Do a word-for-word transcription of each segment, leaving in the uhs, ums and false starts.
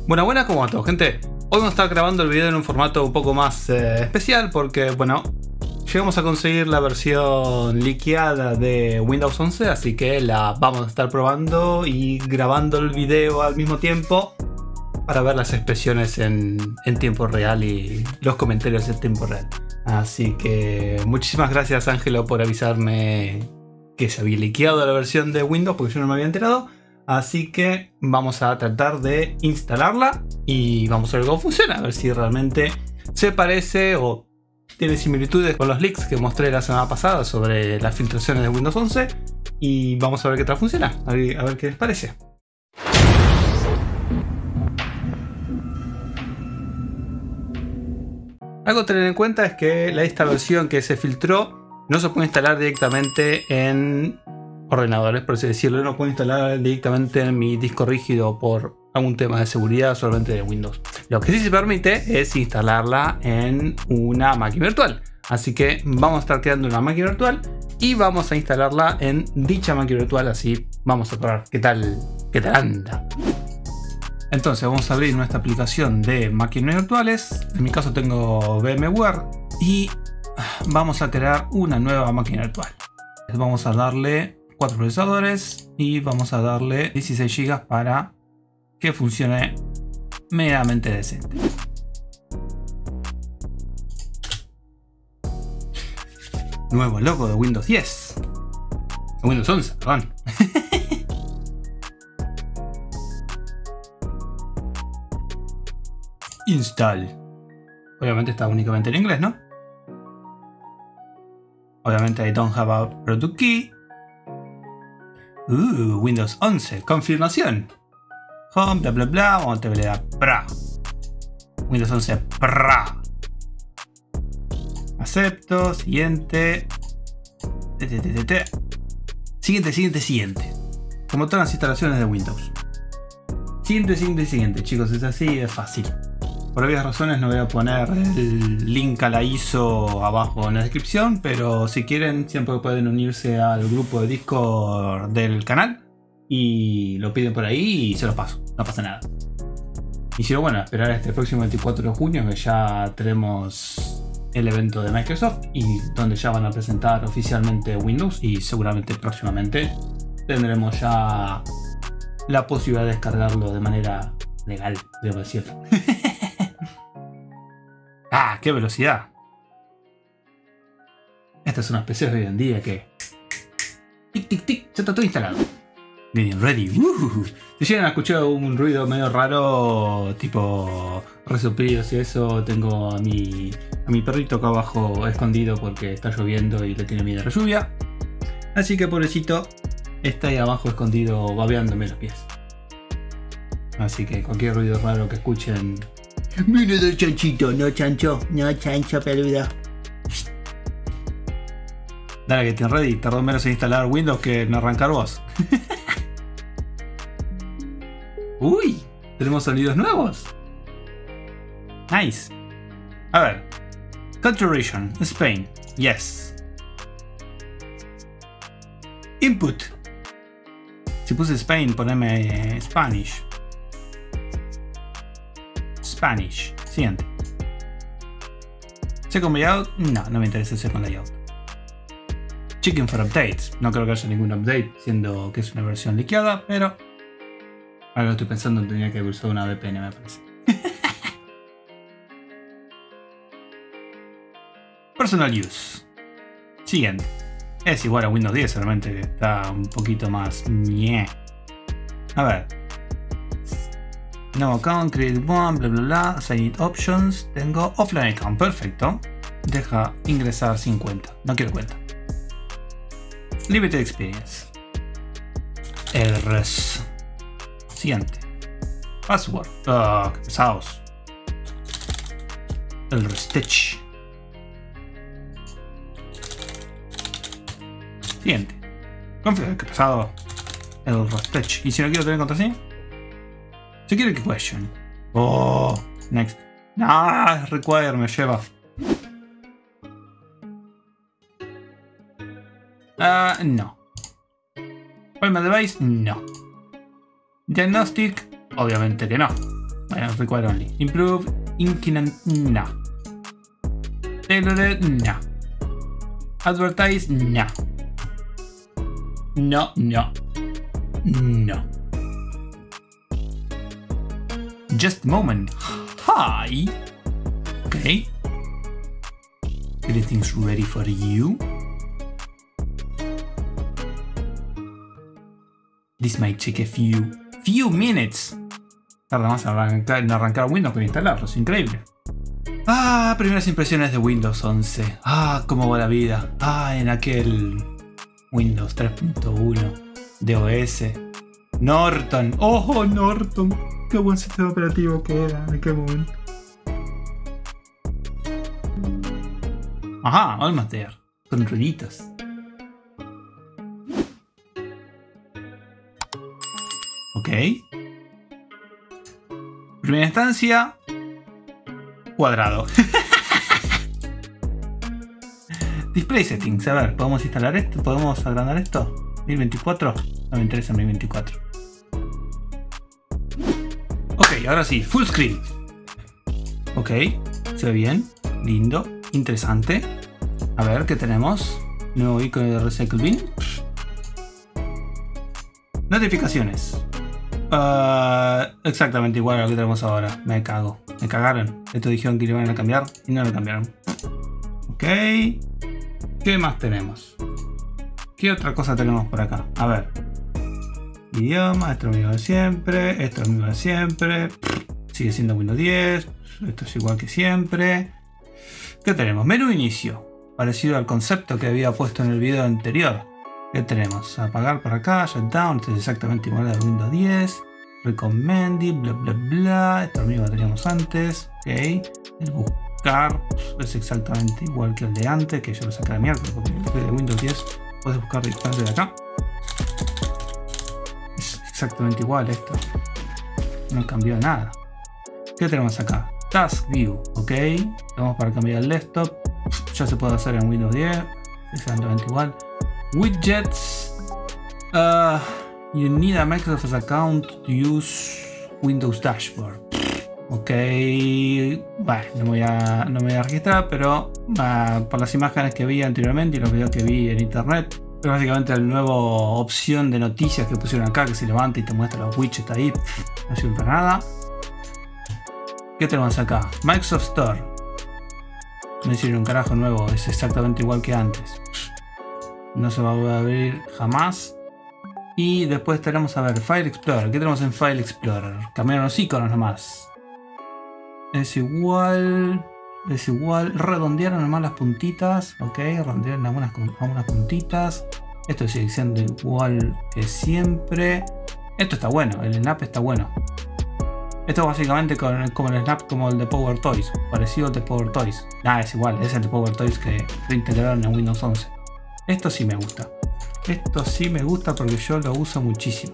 Buenas, buenas, ¿cómo va todo, gente? Hoy vamos a estar grabando el video en un formato un poco más eh, especial porque, bueno, llegamos a conseguir la versión liqueada de Windows once, así que la vamos a estar probando y grabando el video al mismo tiempo para ver las expresiones en, en tiempo real y los comentarios en tiempo real. Así que muchísimas gracias, Ángelo, por avisarme que se había liqueado la versión de Windows porque yo no me había enterado. Así que vamos a tratar de instalarla y vamos a ver cómo funciona, a ver si realmente se parece o tiene similitudes con los leaks que mostré la semana pasada sobre las filtraciones de Windows once. Y vamos a ver qué tal funciona, a ver, a ver qué les parece. Algo a tener en cuenta es que esta versión que se filtró no se puede instalar directamente en ordenadores, por así decirlo. No puedo instalar directamente en mi disco rígido por algún tema de seguridad solamente de Windows. Lo que sí se permite es instalarla en una máquina virtual. Así que vamos a estar creando una máquina virtual y vamos a instalarla en dicha máquina virtual. Así vamos a probar qué tal, qué tal anda. Entonces vamos a abrir nuestra aplicación de máquinas virtuales. En mi caso tengo VMware y vamos a crear una nueva máquina virtual. Vamos a darle cuatro procesadores y vamos a darle dieciséis gigas para que funcione medianamente decente. Nuevo logo de Windows diez. Windows once, perdón. Install. Obviamente está únicamente en inglés, ¿no? Obviamente I don't have a product key. Uh, Windows once, confirmación. Home, bla bla bla, vamos a tener pra. Windows once pra. Acepto, siguiente. Siguiente, siguiente, siguiente. Como todas las instalaciones de Windows. Siguiente, siguiente, siguiente, chicos, es así, es fácil. Por obvias razones no voy a poner el link a la I S O abajo en la descripción, pero si quieren siempre pueden unirse al grupo de Discord del canal y lo piden por ahí y se lo paso, no pasa nada. Y si no, bueno, esperar este próximo veinticuatro de junio que ya tenemos el evento de Microsoft y donde ya van a presentar oficialmente Windows y seguramente próximamente tendremos ya la posibilidad de descargarlo de manera legal, debo decirlo. ¡Ah, qué velocidad! Estas son las P Cs de hoy en día que... Tic, tic, tic, ya está todo instalado. Bien, ready. Uh, si llegan a escuchar un ruido medio raro, tipo resoplidos y eso, tengo a mi, a mi perrito acá abajo escondido porque está lloviendo y le tiene miedo a la lluvia. Así que pobrecito está ahí abajo escondido babeándome los pies. Así que cualquier ruido raro que escuchen... Viene del chanchito, no chancho, no chancho peludo. Dale que te ready, tardó menos en instalar Windows que en arrancar vos. Uy, tenemos sonidos nuevos. Nice. A ver. Country region, Spain. Yes. Input. Si puse Spain, poneme Spanish. Spanish. Siguiente. Second layout. No, no me interesa el second layout. Checking for updates. No creo que haya ningún update, siendo que es una versión liqueada, pero ahora lo estoy pensando, tenía que haber usado una V P N, me parece. Personal use. Siguiente. Es igual a Windows diez, solamente que está un poquito más ñe. A ver. No account, create one, bla bla bla, assign options. Tengo offline account, perfecto. Deja ingresar sin cuenta, no quiero cuenta. Limited experience. El res. Siguiente. Password. Ah, oh, qué pesados. El restitch. Siguiente. Configure, qué pesado. El restitch. ¿Y si no quiero tener contraseña? Security question. Oh, next. Ah, require, me lleva. Ah, uh, no. Find my device, no. Diagnostic, obviamente que no. Bueno, require only. Improve, inkinant, no. Tailored, no. Advertise, no. No, no. No. Just a moment. Hi. Okay. Everything's ready for you. This might take a few, few minutes. Tarda más en arrancar, en arrancar Windows que en instalarlo, es increíble. Ah, primeras impresiones de Windows once. Ah, cómo va la vida. Ah, en aquel Windows tres punto uno de O S. Norton. Oh, Norton. Qué buen sistema operativo que era en aquel momento. Ajá, almost there. Con rueditas. Ok. Primera instancia. Cuadrado. Display settings. A ver, ¿podemos instalar esto? ¿Podemos agrandar esto? ¿mil veinticuatro? No me interesa mil veinticuatro. Ok, ahora sí. Full screen. Ok. Se ve bien. Lindo. Interesante. A ver, ¿qué tenemos? Nuevo icono de Recycle Bin. Notificaciones. Uh, exactamente igual a lo que tenemos ahora. Me cago. Me cagaron. Esto dijeron que lo iban a cambiar y no lo cambiaron. Ok. ¿Qué más tenemos? ¿Qué otra cosa tenemos por acá? A ver. Idioma. Esto es lo mismo de siempre. Esto es lo mismo de siempre. Sigue siendo Windows diez. Esto es igual que siempre. ¿Qué tenemos? Menú inicio. Parecido al concepto que había puesto en el video anterior. ¿Qué tenemos? Apagar por acá, shutdown, esto es exactamente igual al Windows diez. Recommended, bla bla bla. Esto es lo mismo que teníamos antes. Ok. El buscar es exactamente igual que el de antes, que yo lo saqué a la mierda, porque el de Windows diez puedes buscar directamente de acá. Es exactamente igual esto. No cambió nada. ¿Qué tenemos acá? Task View, ok. Vamos para cambiar el desktop. Ya se puede hacer en Windows diez. Exactamente igual. Widgets. Uh, you need a Microsoft account to use Windows Dashboard. Ok. Bueno, no me voy a, no me voy a registrar, pero uh, por las imágenes que vi anteriormente y los videos que vi en internet, es básicamente la nueva opción de noticias que pusieron acá, que se levanta y te muestra los widgets ahí. No sirve para nada. ¿Qué tenemos acá? Microsoft Store. No sirve un carajo nuevo, es exactamente igual que antes. No se va a abrir jamás. Y después tenemos a ver File Explorer. ¿Qué tenemos en File Explorer? Cambiaron los iconos nomás. Es igual. Es igual. Redondearon nomás las puntitas. Ok, redondearon algunas, algunas puntitas. Esto sigue siendo igual que siempre. Esto está bueno, el snap está bueno. Esto es básicamente como el snap como el de Power Toys. Parecido al de Power Toys. Ah, es igual, es el de Power Toys que reintegraron en Windows once. Esto sí me gusta. Esto sí me gusta porque yo lo uso muchísimo.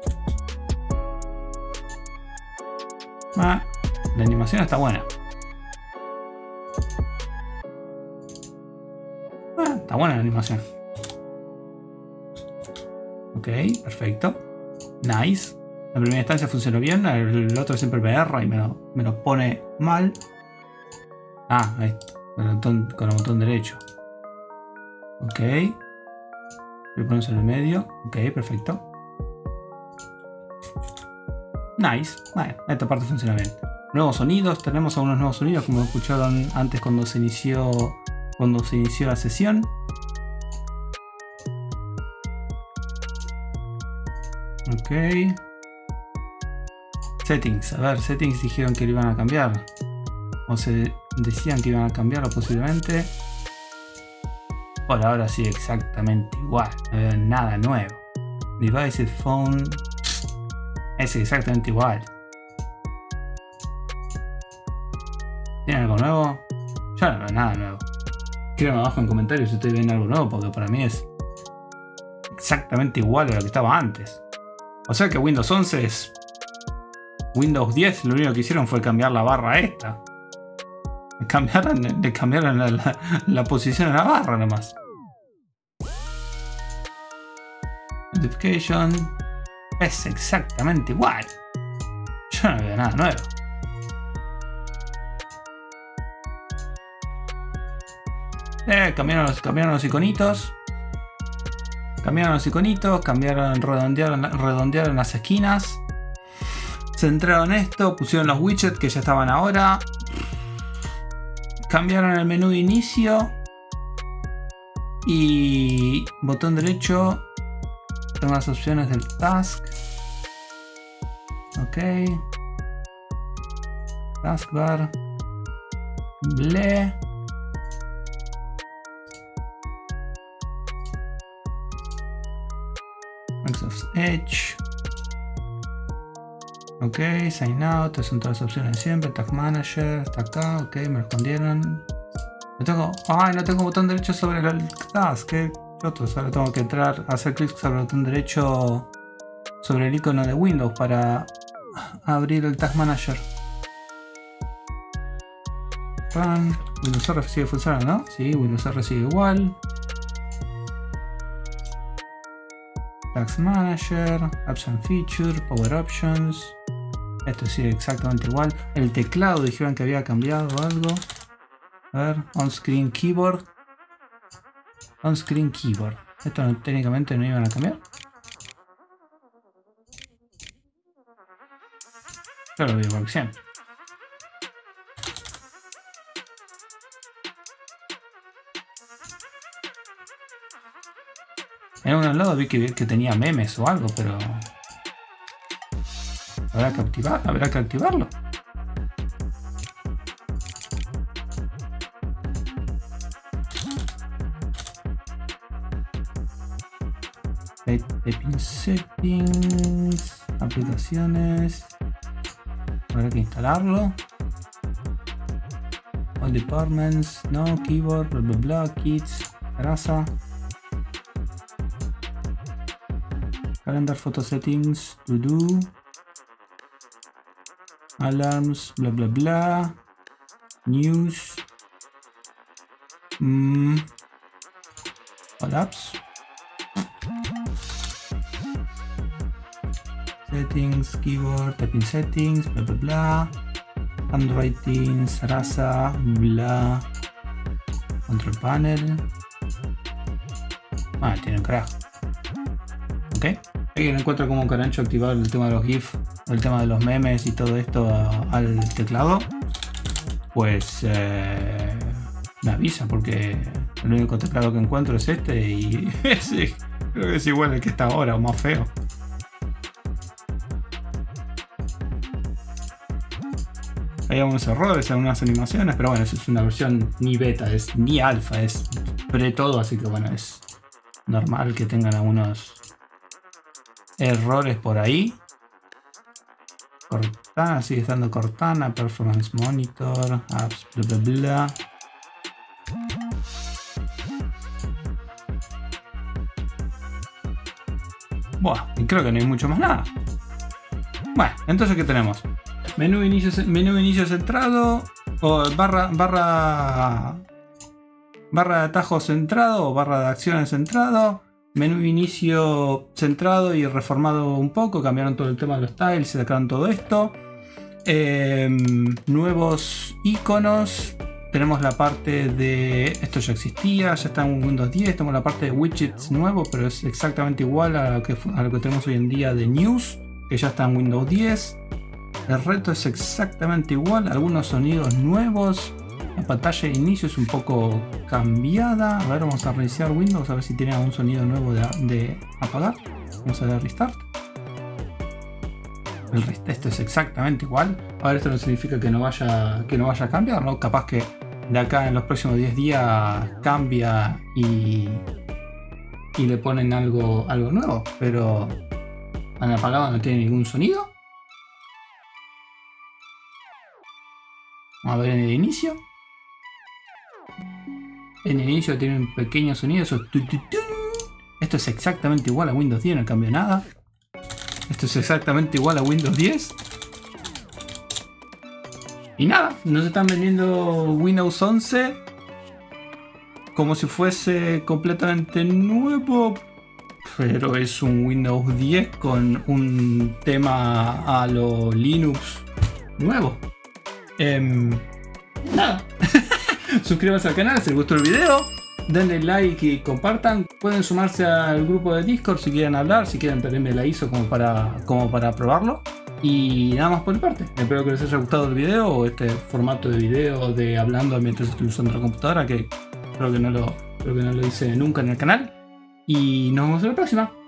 Ah, la animación está buena. Ah, está buena la animación. Ok, perfecto. Nice. La primera instancia funcionó bien, el otro siempre me erra y me lo, me lo pone mal. Ah, ahí está, con el botón, con el botón derecho. Ok. Lo ponemos en el medio. Ok, perfecto. Nice. Bueno, esta parte funciona bien. Nuevos sonidos, tenemos algunos nuevos sonidos como escucharon antes cuando se inició, cuando se inició la sesión. Ok. Settings, a ver, settings dijeron que lo iban a cambiar. O se decían que iban a cambiarlo posiblemente. Por ahora sí, exactamente igual. No veo nada nuevo. Devices, phone. Es exactamente igual. ¿Tienen algo nuevo? Yo no veo nada nuevo. Escriban abajo en comentarios si ustedes ven algo nuevo, porque para mí es exactamente igual a lo que estaba antes. O sea que Windows once es Windows diez, lo único que hicieron fue cambiar la barra esta. Le cambiaron, le cambiaron la, la, la posición de la barra nomás. Notification. Es exactamente igual. Yo no veo nada nuevo. Eh, cambiaron, los, cambiaron los iconitos. Cambiaron los iconitos, cambiaron, redondearon, redondearon las esquinas. Centraron esto, pusieron los widgets que ya estaban ahora. Cambiaron el menú de inicio. Y botón derecho. Tengo las opciones del task. Ok. Taskbar. Ble. Microsoft Edge. Ok, sign out, son todas las opciones de siempre. Tag Manager, está acá, ok, me respondieron. No tengo, ay, no tengo botón derecho sobre el task, que choto, ahora tengo que entrar, hacer clic sobre el botón derecho sobre el icono de Windows para abrir el Tag Manager. Run. Windows R sigue funcionando, ¿no? Sí, Windows R sigue igual. Task Manager, Apps and Features, Power Options. Esto sigue exactamente igual. El teclado dijeron que había cambiado algo. A ver, On-Screen Keyboard. On-Screen Keyboard. Esto no, técnicamente no iban a cambiar. Yo lo vi por siempre. En un lado vi que, que tenía memes o algo, pero habrá que activar, habrá que activarlo. Typing settings, aplicaciones. Habrá que instalarlo. All departments, no, keyboard, bla bla bla, kits, grasa. Calendar, photo settings, to do, alarms, bla bla bla, news, mm. All apps, settings, keyboard, typing settings, bla bla bla, handwriting, Sarasa, bla, control panel. Ah, tiene un carajo. Ok. Aquí no encuentro como carancho activar el tema de los GIF, el tema de los memes y todo esto a, al teclado. Pues eh, me avisa porque el único teclado que encuentro es este y sí, creo que es igual al que está ahora o más feo. Hay algunos errores, algunas animaciones, pero bueno, eso es una versión ni beta, es ni alfa, es pre todo, así que bueno, es normal que tengan algunos errores por ahí. Cortana, sigue estando Cortana, Performance Monitor, Apps, bla bla bla. Buah, y creo que no hay mucho más nada. Bueno, entonces ¿qué tenemos? Menú de inicio, menú de inicio centrado, o barra, barra, barra de atajo centrado, o barra de acciones centrado. Menú de inicio centrado y reformado un poco, cambiaron todo el tema de los tiles, se sacaron todo esto. Eh, nuevos iconos, tenemos la parte de, esto ya existía, ya está en Windows diez, tenemos la parte de widgets nuevo, pero es exactamente igual a lo que, a lo que tenemos hoy en día de News, que ya está en Windows diez. El resto es exactamente igual, algunos sonidos nuevos. La pantalla de inicio es un poco cambiada. A ver, vamos a reiniciar Windows a ver si tiene algún sonido nuevo de, de apagar. Vamos a dar restart. El rest, esto es exactamente igual. A ver, esto no significa que no vaya, que no vaya a cambiar, ¿no? Capaz que de acá en los próximos diez días cambia y, y le ponen algo, algo nuevo. Pero han apagado, no tiene ningún sonido. Vamos a ver en el inicio. En el inicio tiene un pequeño sonido. Eso. Esto es exactamente igual a Windows diez, no cambió nada. Esto es exactamente igual a Windows diez. Y nada, nos están vendiendo Windows once como si fuese completamente nuevo. Pero es un Windows diez con un tema a lo Linux nuevo. Eh, nada. Suscríbanse al canal si les gustó el video. Denle like y compartan. Pueden sumarse al grupo de Discord si quieren hablar, si quieren pedirme la I S O como para, como para probarlo. Y nada más por mi parte. Espero que les haya gustado el video o este formato de video de hablando mientras estoy usando la computadora, que creo que no lo, creo que no lo hice nunca en el canal. Y nos vemos en la próxima.